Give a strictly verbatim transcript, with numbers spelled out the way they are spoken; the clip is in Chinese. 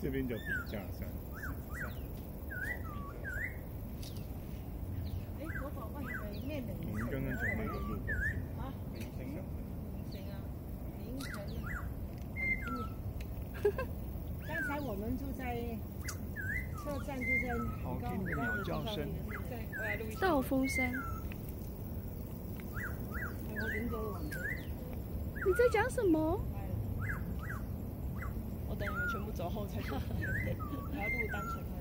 这边叫笔架山。 哎，我講翻係咪咩名？ 我們剛剛講那個路口是啊， 名城啊。 名城啊，名城啊，很酷。剛才我們住在車站，就在好聽的鳥叫聲。 對，我來錄一下。 道風山。 我點咗網址。 你在講什麼？ 我等你們全部走後才，我要錄單純。